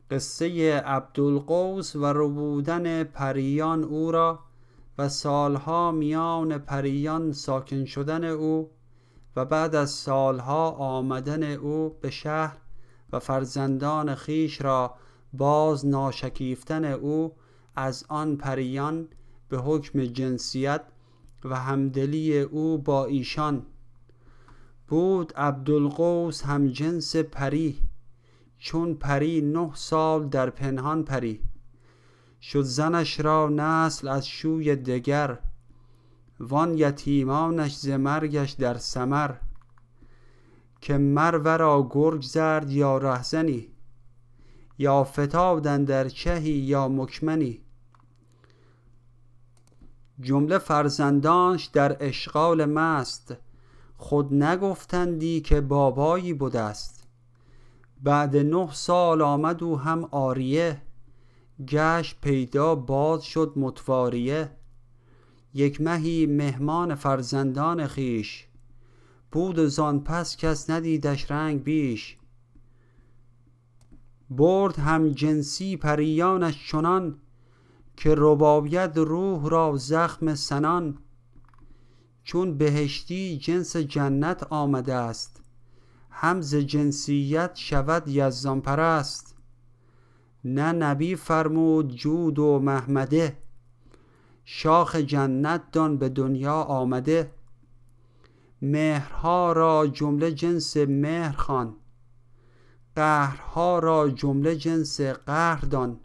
قصه عبدالقوس و ربودن پریان او را و سالها میان پریان ساکن شدن او و بعد از سالها آمدن او به شهر و فرزندان خیش را باز ناشکیفتن او از آن پریان به حکم جنسیت و همدلی او با ایشان. بود عبدالقوس هم جنس پری، چون پری 9 سال در پنهان پری. شد زنش را نسل از شوی دگر، وان یتیمانش ز مرگش در ثمر. که مرورا گرگ زرد یا رهزنی، یا فتادن در چهی یا مکمنی. جمله فرزندانش در اشغال مست، خود نگفتندی که بابایی بودست. بعد 9 سال آمد او هم عاریه، گشت پیدا باز شد متواریه. یک مهی مهمان فرزندان خیش، بود و زان پس کس ندیدش رنگ بیش. برد هم جنسی پریانش چنان، که رباید روح را زخم سنان. چون بهشتی جنس جنت آمده است، هم ز جنسیت شود یزدان پرست. نه نبی فرمود جود و محمده، شاخ جنت دان به دنیا آمده. مهرها را جمله جنس مهر خوان، قهرها را جمله جنس قهر دان.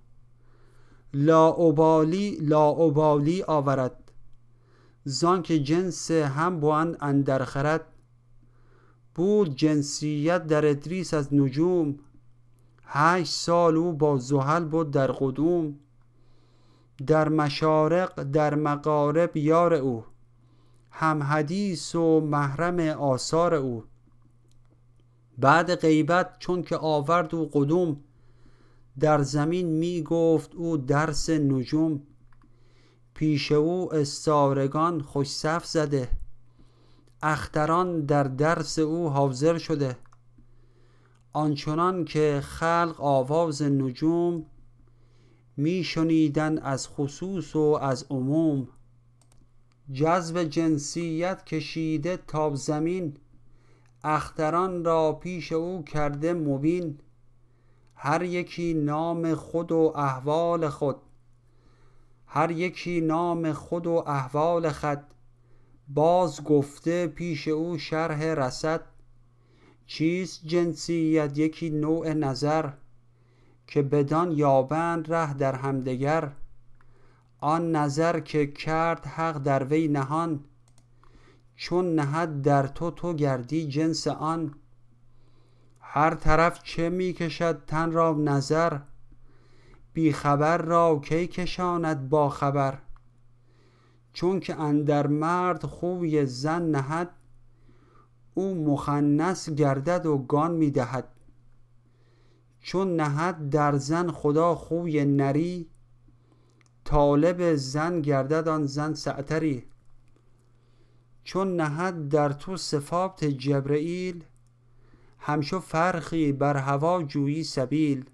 لاابالی آورد، زان که جنس هم بوند اندر خرد. بود جنسیت در ادریس از نجوم، 8 سال او با زحل بود در قدوم. در مشارق در مغارب یار او، هم حدیث و محرم آثار او. بعد غیبت چون که آورد او قدوم، در زمین می گفت او درس نجوم. پیش او استارگان خوش صف زده، اختران در درس او حاضر شده. آنچنان که خلق آواز نجوم، می شنیدن از خصوص و از عموم. جذب جنسیت کشیده تا زمین، اختران را پیش او کرده مبین. هر یکی نام خود و احوال خود، هر یکی نام خود و احوال خود. باز گفته پیش او شرح رسد. چیست جنسیت؟ یکی نوع نظر، که بدان یابند ره در همدگر. آن نظر که کرد حق در وی نهان، چون نهد در تو گردی جنس آن. هر طرف چه می کشد تن را نظر، بی خبر را کی کشاند با خبر. چون که اندر مرد خوی زن نهد، او مخنث گردد و گان می دهد. چون نهد در زن خدا خوی نری، طالب زن گردد آن زن سعتری. چون نهد در تو صفات جبرئیل، همچو فرخی بر هوا جویی سبیل.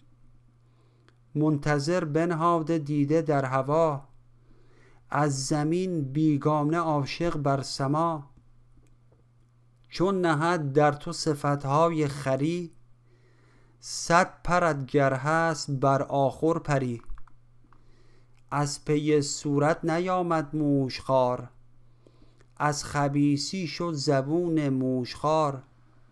منتظر بنهاده دیده در هوا، از زمین بیگانه عاشق بر سما. چون نهد در تو صفتهای خری، 100 پرت گر هست بر آخر پری. از پی صورت نیامد موشخوار، از خبیثی شد زبون موشخوار.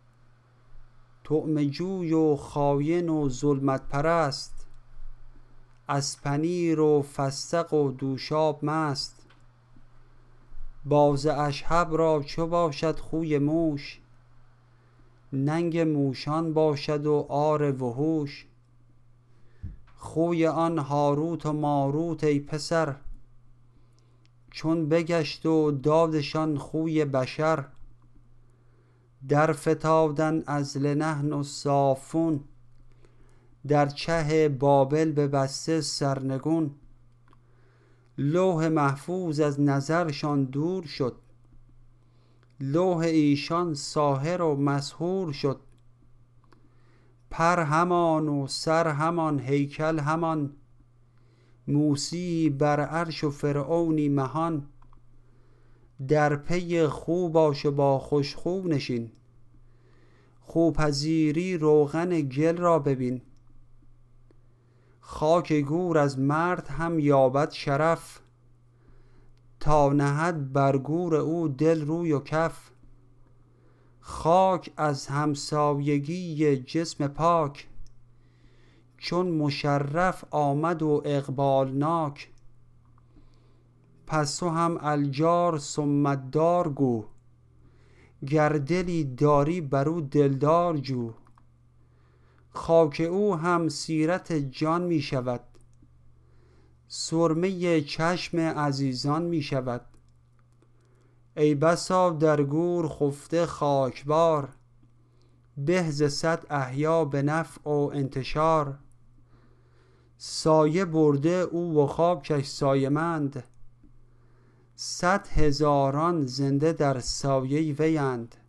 طعمه جوی و خاین و ظلمت پرست، از پنیر و فستق و دوشاب مست. باز اشهب را چو باشد خوی موش، ننگ موشان باشد و عار وحوش. خوی آن هاروت و ماروت ای پسر، چون بگشت و دادشان خوی بشر. در فتادن از لنحن الصافون، در چه بابل ببسته سرنگون. لوح محفوظ از نظرشان دور شد، لوح ایشان ساحر و مسحور شد. پر همان و سر همان، هیکل همان، موسی بر عرش و فرعونی مهان. در پی خو باش و با خوش خو نشین، خو پذیری روغن گل را ببین. خاک گور از مرد هم یابد شرف، تا نهد بر گور او دل روی و کف. خاک از همسایگی جسم پاک، چون مشرف آمد و اقبالناک. پس تو هم الجار ثم الدار گو، گر دلی داری بر او دلدار جو. خاک او هم سیرت جان می شود، سرمه چشم عزیزان می شود. ای بسا در گور خفته خاکبار، به ز 100 احیا به نفع و انتشار. سایه برده او و خاکش سایه مند، 100 هزاران زنده در سایه ویند.